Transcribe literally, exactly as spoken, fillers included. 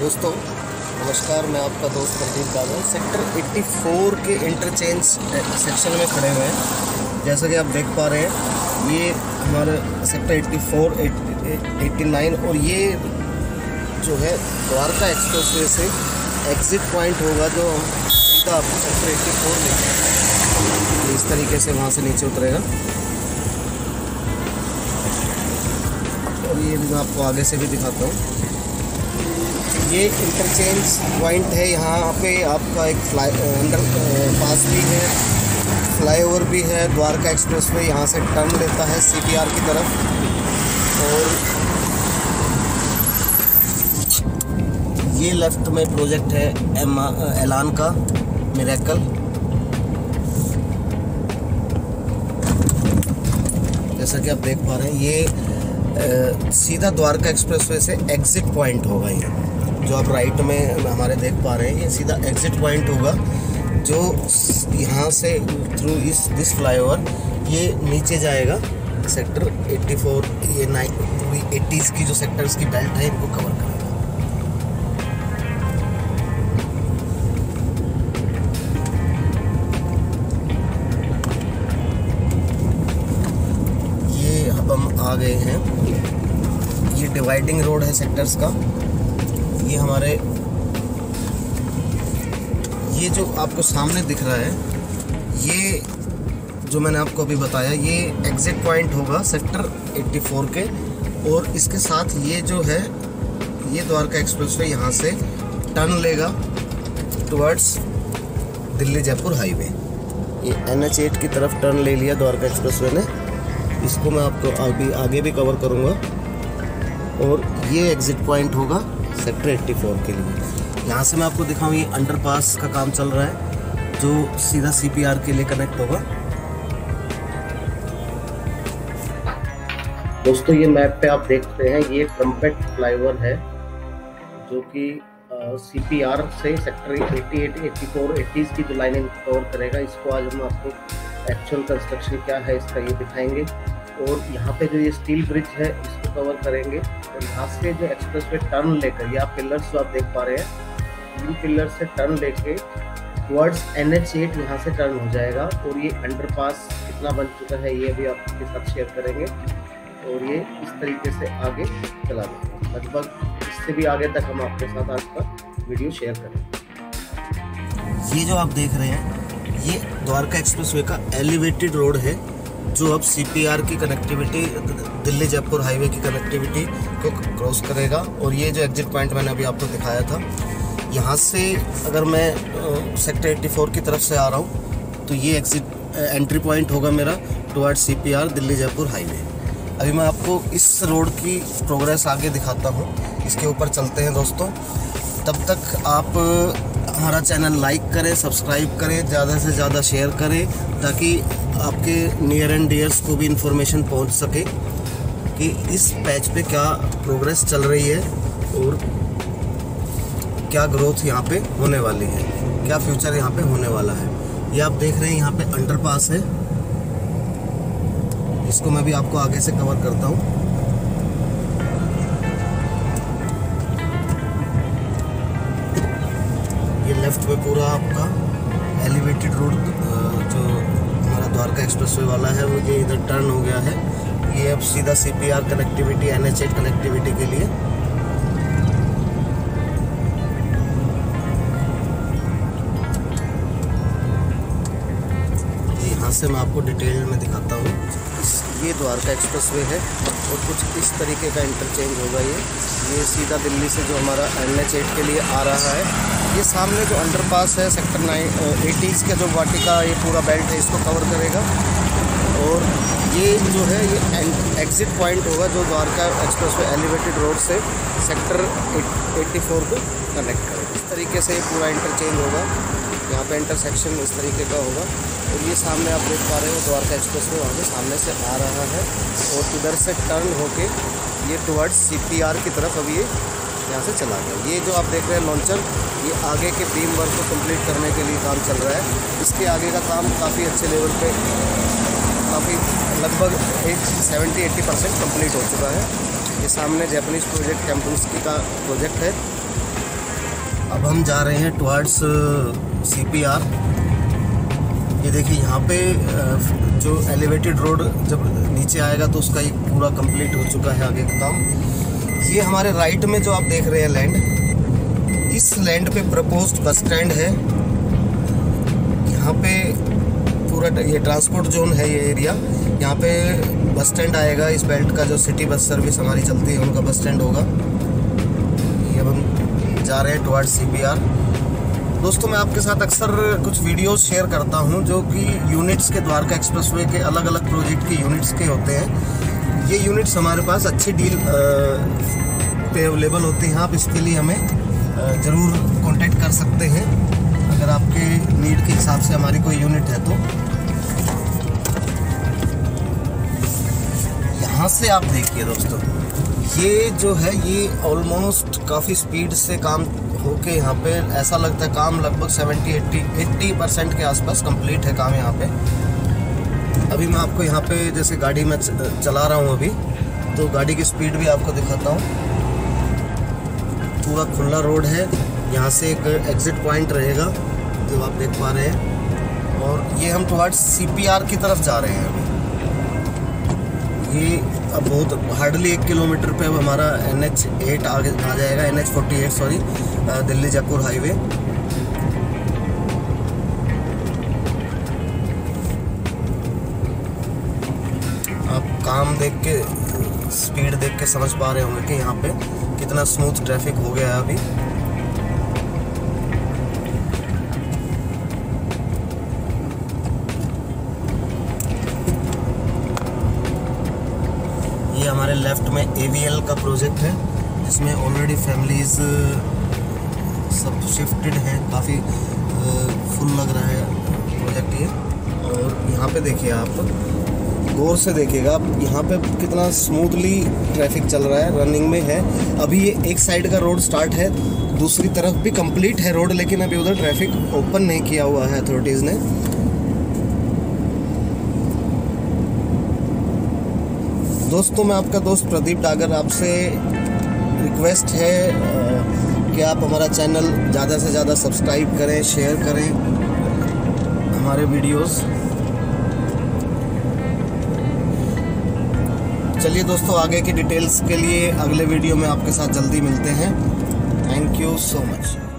दोस्तों नमस्कार, मैं आपका दोस्त प्रदीप बाबा सेक्टर चौरासी के इंटरचेंज सेक्शन में खड़े हुए हैं। जैसा कि आप देख पा रहे हैं, ये हमारा सेक्टर चौरासी, नवासी और ये जो है द्वारका एक्सप्रेसवे से एग्ज़िट पॉइंट होगा, जो हम सीधा आपको सेक्टर चौरासी लेके इस तरीके से वहाँ से नीचे उतरेगा। और ये मैं आपको आगे से भी दिखाता हूँ। ये इंटरचेंज पॉइंट है, यहाँ पे आपका एक फ्लाई अंडर पास भी है, फ्लाईओवर भी है। द्वारका एक्सप्रेसवे यहाँ से टर्न लेता है सीपीआर की तरफ। और ये लेफ्ट में प्रोजेक्ट है एम एलान का मिरेकल। जैसा कि आप देख पा रहे हैं, ये आ, सीधा द्वारका एक्सप्रेसवे से एग्ज़िट पॉइंट होगा। ये जो आप राइट में हमारे देख पा रहे हैं, ये सीधा एग्ज़िट पॉइंट होगा, जो यहाँ से थ्रू इस दिस फ्लाईओवर ये नीचे जाएगा सेक्टर चौरासी। ये नाइन पूरी एटीज़ की जो सेक्टर्स की बेल्ट है, इनको कवर करेगा। ये अब हम आ गए हैं, ये डिवाइडिंग रोड है सेक्टर्स का। ये हमारे ये जो आपको सामने दिख रहा है, ये जो मैंने आपको अभी बताया, ये एग्ज़िट पॉइंट होगा सेक्टर चौरासी के। और इसके साथ ये जो है, ये द्वारका एक्सप्रेसवे यहाँ से टर्न लेगा टुवर्ड्स दिल्ली जयपुर हाईवे। ये एन एच एट की तरफ टर्न ले लिया द्वारका एक्सप्रेसवे ने। इसको मैं आपको अभी आगे भी कवर करूँगा। और ये एग्ज़िट पॉइंट होगा सेक्टर चौरासी के लिए। यहाँ से मैं आपको दिखाऊँ, ये अंडरपास का काम चल रहा है, जो सीधा सीपीआर के लिए कनेक्ट होगा। दोस्तों, ये मैप पे आप देखते हैं, ये ट्रम्पेट फ्लाईओवर है, जो कि सीपीआर से सेक्टर अट्ठासी, चौरासी, एटीज़ की जो लाइनें कवर करेगा। इसको आज हम आपको एक्चुअल कंस्ट्रक्शन क्या है इसका ये दिखाएंगे। और यहाँ पे जो ये स्टील ब्रिज है, इसको कवर करेंगे। और यहाँ से जो एक्सप्रेसवे टर्न लेकर, ये आप पिलर्स जो आप देख पा रहे हैं, इन पिलर से टर्न लेके टुवर्ड्स एन एच एट यहाँ से टर्न हो जाएगा। और ये अंडरपास कितना बन चुका है, ये भी आपके साथ शेयर करेंगे। और ये इस तरीके से आगे चला देंगे, लगभग इससे भी आगे तक हम आपके साथ आज का वीडियो शेयर करेंगे। ये जो आप देख रहे हैं, ये द्वारका एक्सप्रेसवे का एलिवेटेड रोड है, जो अब सीपीआर की कनेक्टिविटी, दिल्ली जयपुर हाईवे की कनेक्टिविटी को क्रॉस करेगा। और ये जो एग्ज़िट पॉइंट मैंने अभी आपको दिखाया था, यहाँ से अगर मैं सेक्टर चौरासी की तरफ से आ रहा हूँ, तो ये एग्ज़िट एंट्री पॉइंट होगा मेरा towards CPR Delhi Jaipur highway. अभी मैं आपको इस रोड की प्रोग्रेस आगे दिखाता हूँ, इसके ऊपर चलते हैं दोस्तों। तब तक आप हमारा चैनल लाइक करें, सब्सक्राइब करें, ज़्यादा से ज़्यादा शेयर करें, ताकि आपके नियर एंड डियर्स को भी इंफॉर्मेशन पहुंच सके कि इस पैच पे क्या प्रोग्रेस चल रही है और क्या ग्रोथ यहाँ पे होने वाली है, क्या फ्यूचर यहाँ पे होने वाला है। ये आप देख रहे हैं, यहाँ पे अंडरपास है, इसको मैं भी आपको आगे से कवर करता हूँ। ये लेफ्ट में पूरा आपका एलिवेटेड रोड, जो हमारा द्वारका एक्सप्रेसवे वाला है, वो ये इधर टर्न हो गया है। ये अब सीधा CPR connectivity, N H eight connectivity के लिए। यहाँ से मैं आपको डिटेल में दिखाता हूँ। ये द्वारका एक्सप्रेसवे है और कुछ इस तरीके का इंटरचेंज होगा। ये ये सीधा दिल्ली से जो हमारा एन एच एट के लिए आ रहा है। ये सामने जो अंडरपास है सेक्टर नाइन एटीज़ का जो वाटिका, ये पूरा बेल्ट है, इसको कवर करेगा। और ये जो है, ये एग्ज़िट पॉइंट होगा, जो द्वारका एक्सप्रेसवे एलिवेटेड रोड से सेक्टर चौरासी को कनेक्ट करेगा। इस तरीके से ये पूरा इंटरचेंज होगा। यहाँ पे इंटरसेक्शन इस तरीके का होगा। और ये सामने आप देख पा रहे हो, द्वारका एक्सप्रेसवे वहाँ पे सामने से आ रहा है। और इधर से टर्न होके ये टुवर्ड्स सीपीआर की तरफ अभी ये यहाँ से चला गया। ये जो आप देख रहे हैं लॉन्चर, ये आगे के बीम वर्क को कंप्लीट करने के लिए काम चल रहा है। इसके आगे का काम काफ़ी अच्छे लेवल पे, काफ़ी लगभग एक सेवेंटी एट्टी परसेंट कम्प्लीट हो चुका है। ये सामने जापानीज़ प्रोजेक्ट कैंपुस्की का प्रोजेक्ट है। अब हम जा रहे हैं टुवर्ड्स सीपीआर। ये देखिए यहाँ पे जो एलिवेटेड रोड जब नीचे आएगा तो उसका एक पूरा कंप्लीट हो चुका है आगे का काम। ये हमारे राइट में जो आप देख रहे हैं लैंड, इस लैंड पे प्रपोज्ड बस स्टैंड है। यहाँ पे पूरा ये ट्रांसपोर्ट जोन है, ये एरिया। यहाँ पे बस स्टैंड आएगा। इस बेल्ट का जो सिटी बस सर्विस हमारी चलती है उनका बस स्टैंड होगा। ये अब हम जा रहे हैं टुवर्ड्स सीपीआर। दोस्तों, मैं आपके साथ अक्सर कुछ वीडियोस शेयर करता हूं जो कि यूनिट्स के द्वारका एक्सप्रेसवे के अलग अलग प्रोजेक्ट के यूनिट्स के होते हैं। ये यूनिट्स हमारे पास अच्छी डील पे अवेलेबल होते हैं। आप इसके लिए हमें ज़रूर कांटेक्ट कर सकते हैं अगर आपके नीड के हिसाब से हमारी कोई यूनिट है तो। यहाँ से आप देखिए दोस्तों, ये जो है ये ऑलमोस्ट काफ़ी स्पीड से काम होके यहाँ पे ऐसा लगता है काम लगभग सेवेंटी एट्टी परसेंट के आसपास कंप्लीट है काम यहाँ पे। अभी मैं आपको यहाँ पे जैसे गाड़ी में चला रहा हूँ अभी, तो गाड़ी की स्पीड भी आपको दिखाता हूँ। पूरा खुला रोड है। यहाँ से एक एग्जिट पॉइंट रहेगा जो आप देख पा रहे हैं, और ये हम टुवर्ड्स सीपीआर की तरफ जा रहे हैं अभी। ये अब बहुत हार्डली एक किलोमीटर पे अब हमारा एन एच एट आगे आ जाएगा, N H forty eight sorry, Delhi Jaipur highway. आप काम देख के, स्पीड देख के समझ पा रहे होंगे कि यहाँ पे कितना स्मूथ ट्रैफिक हो गया है अभी। ये हमारे लेफ्ट में ए वी एल का प्रोजेक्ट है जिसमें ऑलरेडी फैमिलीज सब शिफ्टेड हैं। काफ़ी फुल लग रहा है प्रोजेक्ट ये। और यहाँ पे देखिए, आप गौर से देखिएगा, यहाँ पे कितना स्मूथली ट्रैफिक चल रहा है, रनिंग में है। अभी ये एक साइड का रोड स्टार्ट है, दूसरी तरफ भी कंप्लीट है रोड, लेकिन अभी उधर ट्रैफिक ओपन नहीं किया हुआ है अथॉरिटीज़ ने। दोस्तों, मैं आपका दोस्त प्रदीप डागर, आपसे रिक्वेस्ट है कि आप हमारा चैनल ज़्यादा से ज़्यादा सब्सक्राइब करें, शेयर करें हमारे वीडियोस। चलिए दोस्तों, आगे की डिटेल्स के लिए अगले वीडियो में आपके साथ जल्दी मिलते हैं। Thank you so much.